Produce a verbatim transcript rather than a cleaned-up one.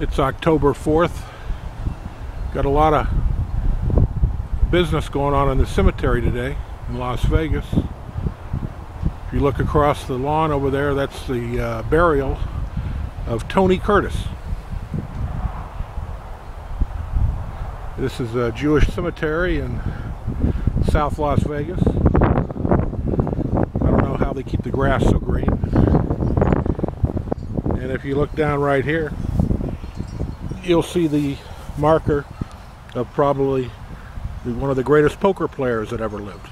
It's October fourth. Got a lot of business going on in the cemetery today in Las Vegas. If you look across the lawn over there, that's the uh, burial of Tony Curtis. This is a Jewish cemetery in South Las Vegas. I don't know how they keep the grass so green. And if you look down right here, you'll see the marker of probably one of the greatest poker players that ever lived.